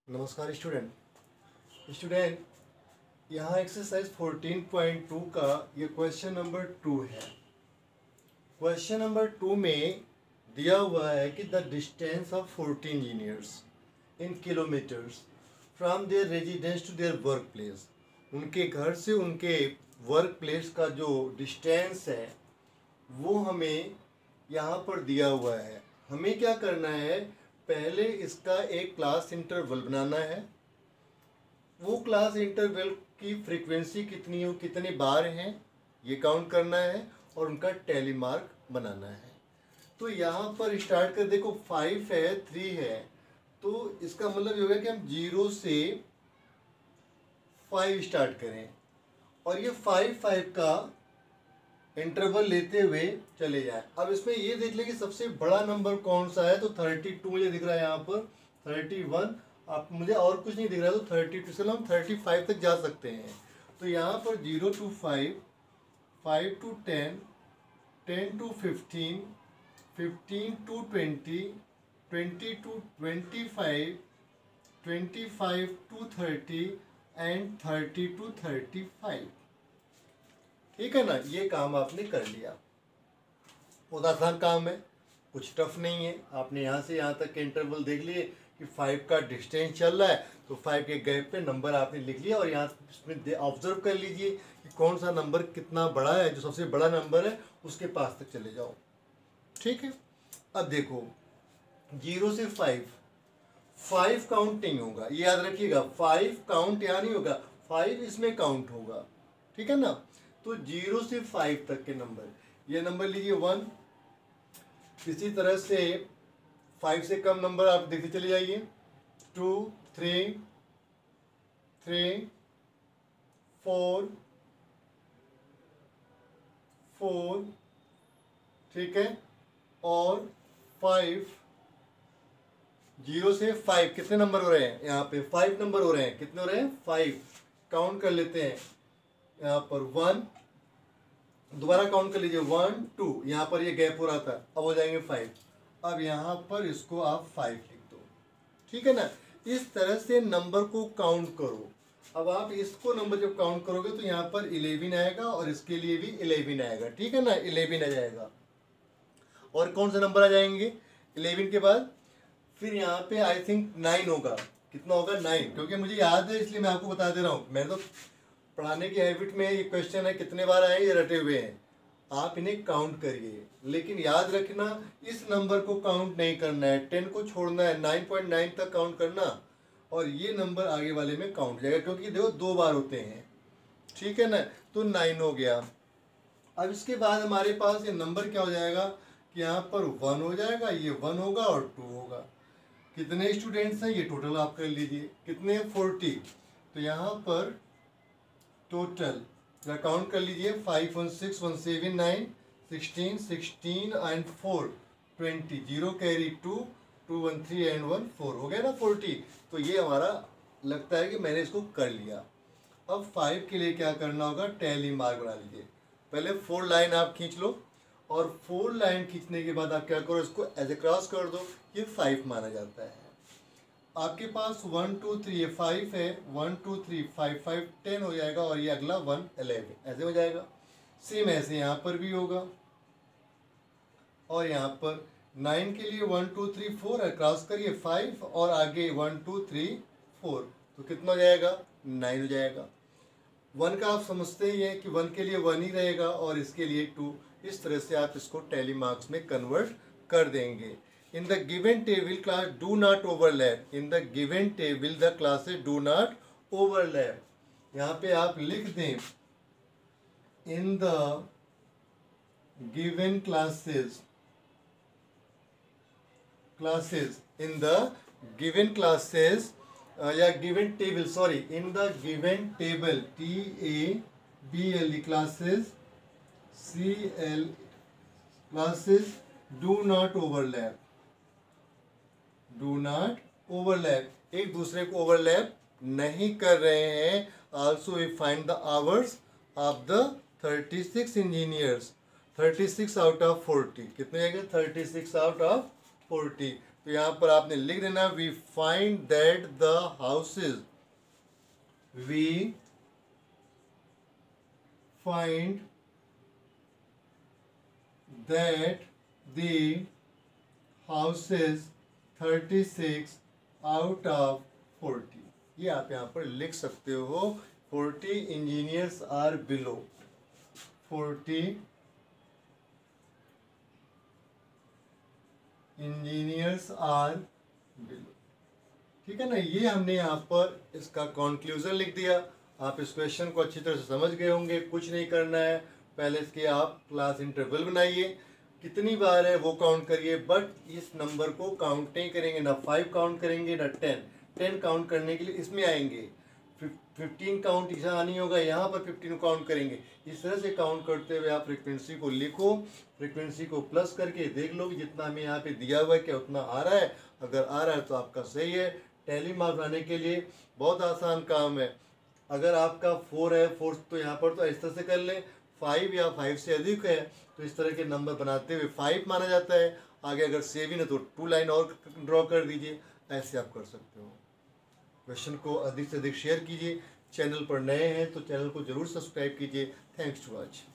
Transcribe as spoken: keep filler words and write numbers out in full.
नमस्कार student student यहाँ exercise fourteen point two का ये क्वेश्चन नंबर टू है। क्वेश्चन नंबर टू में दिया हुआ है कि the distance of fourteen engineers in kilometres from their residence to their work place. उनके घर से उनके वर्क प्लेस का जो डिस्टेंस है वो हमें यहाँ पर दिया हुआ है। हमें क्या करना है, पहले इसका एक क्लास इंटरवल बनाना है। वो क्लास इंटरवल की फ्रीक्वेंसी कितनी हो, कितने बार हैं ये काउंट करना है और उनका टैली मार्क बनाना है। तो यहाँ पर स्टार्ट कर देखो, फाइव है, थ्री है, तो इसका मतलब ये होगा कि हम जीरो से फाइव स्टार्ट करें और ये फाइव फाइव का इंटरवल लेते हुए चले जाए। अब इसमें ये देख लें कि सबसे बड़ा नंबर कौन सा है, तो थर्टी टू मुझे दिख रहा है यहाँ पर, थर्टी वन, अब मुझे और कुछ नहीं दिख रहा, तो थर्टी टू से हम थर्टी फाइव तक जा सकते हैं। तो यहाँ पर zero to five, five to ten, ten to fifteen, fifteen to twenty, twenty to twenty five, twenty five to thirty and thirty to thirty five. ठीक है ना, ये काम आपने कर लिया। बहुत आसान काम है, कुछ टफ नहीं है। आपने यहाँ से यहाँ तक के इंटरवल देख लिए कि फाइव का डिस्टेंस चल रहा है, तो फाइव के गैप पे नंबर आपने लिख लिया और यहाँ इसमें ऑब्जर्व कर लीजिए कि कौन सा नंबर कितना बड़ा है। जो सबसे बड़ा नंबर है उसके पास तक चले जाओ। ठीक है, अब देखो जीरो से फाइव, फाइव काउंट नहीं होगा, ये याद रखिएगा। फाइव काउंट यहाँ नहीं होगा, फाइव इसमें काउंट होगा। ठीक है ना, तो जीरो से फाइव तक के नंबर, ये नंबर लीजिए वन। इसी तरह से फाइव से कम नंबर आप देखते चले जाइए, two, three, three, four, four, ठीक है, और फाइव। जीरो से फाइव कितने नंबर हो रहे हैं, यहाँ पे फाइव नंबर हो रहे हैं। कितने हो रहे हैं, फाइव। काउंट कर लेते हैं, यहाँ पर वन, दोबारा काउंट कर लीजिए, वन टू, यहाँ पर ये गैप हो रहा था, अब हो जाएंगे फाइव। अब यहाँ पर इसको आप फाइव लिख दो। ठीक है ना, इस तरह से नंबर को काउंट करो। अब आप इसको नंबर जब काउंट करोगे तो यहाँ पर इलेवन आएगा और इसके लिए भी इलेवन आएगा। ठीक है ना, इलेवन आ जाएगा। और कौन सा नंबर आ जाएंगे इलेवन के बाद, फिर यहाँ पे आई थिंक नाइन होगा। कितना होगा, नाइन, क्योंकि मुझे याद है इसलिए मैं आपको बता दे रहा हूँ। मैं तो पढ़ाने की हैबिट में ये क्वेश्चन है कितने बार आए ये रटे हुए हैं, आप इन्हें काउंट करिए। लेकिन याद रखना इस नंबर को काउंट नहीं करना है, टेन को छोड़ना है, नाइन पॉइंट नाइन तक काउंट करना और ये नंबर आगे वाले में काउंट जाएगा, क्योंकि देखो दो बार होते हैं। ठीक है ना, तो नाइन हो गया। अब इसके बाद हमारे पास ये नंबर क्या हो जाएगा कि यहाँ पर वन हो जाएगा, ये वन होगा और टू होगा। कितने स्टूडेंट्स हैं ये टोटल आप कर लीजिए, कितने, फोर्टी। तो यहाँ पर टोटल काउंट कर लीजिए, five one six, one seven nine, sixteen, sixteen and four, twenty, zero carry two, two one three and one four, हो गया ना फोर्टी। तो ये हमारा लगता है कि मैंने इसको कर लिया। अब फाइव के लिए क्या करना होगा, टैली मार्क बना लीजिए। पहले फोर लाइन आप खींच लो और फोर लाइन खींचने के बाद आप क्या करो, इसको एज ए क्रॉस कर दो, ये फाइव माना जाता है। आपके पास वन टू थ्री ये फाइव है, one two three five, five ten हो जाएगा और ये अगला वन एलेवन, ऐसे हो जाएगा। सेम ऐसे यहाँ पर भी होगा और यहाँ पर नाइन के लिए वन टू थ्री फोर है, क्रॉस करिए फाइव और आगे वन टू थ्री फोर, तो कितना हो जाएगा, नाइन हो जाएगा। वन का आप समझते ही हैं कि वन के लिए वन ही रहेगा और इसके लिए टू। इस तरह से आप इसको टैली मार्क्स में कन्वर्ट कर देंगे। In the given table class do not overlap. In the given table the classes do not overlap. यहाँ पे आप लिख दें in the given classes classes in the given classes uh, या given table sorry in the given table T A B L E classes C L classes do not overlap. Do not overlap, एक दूसरे को overlap नहीं कर रहे हैं। Also we find the hours of the thirty six engineers, thirty six out of forty, कितने आएंगे, thirty six out of forty. तो यहाँ पर आपने लिख देना we find that the houses we find that the houses thirty six out of forty. ये आप यहाँ पर लिख सकते हो। Forty engineers are below, forty engineers are below. ठीक है ना, ये हमने यहाँ पर इसका कंक्लूजन लिख दिया। आप इस क्वेश्चन को अच्छी तरह से समझ गए होंगे। कुछ नहीं करना है, पहले इसके आप क्लास इंटरवल बनाइए, कितनी बार है वो काउंट करिए, बट इस नंबर को काउंट नहीं करेंगे, ना फाइव काउंट करेंगे ना टेन। टेन काउंट करने के लिए इसमें आएंगे, फिफ्टीन काउंट यहाँ नहीं होगा, यहाँ पर फिफ्टीन काउंट करेंगे। इस तरह से काउंट करते हुए आप फ्रिक्वेंसी को लिखो, फ्रिक्वेंसी को प्लस करके देख लो कि जितना हमें यहाँ पे दिया हुआ है क्या उतना आ रहा है। अगर आ रहा है तो आपका सही है। टैली मार्क्स बनाने के लिए बहुत आसान काम है। अगर आपका फोर है, फोर तो यहाँ पर तो इस तरह से कर लें, फाइव या फाइव से अधिक है तो इस तरह के नंबर बनाते हुए फाइव माना जाता है। आगे अगर सेवन है तो टू लाइन और ड्रॉ कर दीजिए। ऐसे आप कर सकते हो। क्वेश्चन को अधिक से अधिक शेयर कीजिए। चैनल पर नए हैं तो चैनल को जरूर सब्सक्राइब कीजिए। Thanks to watch.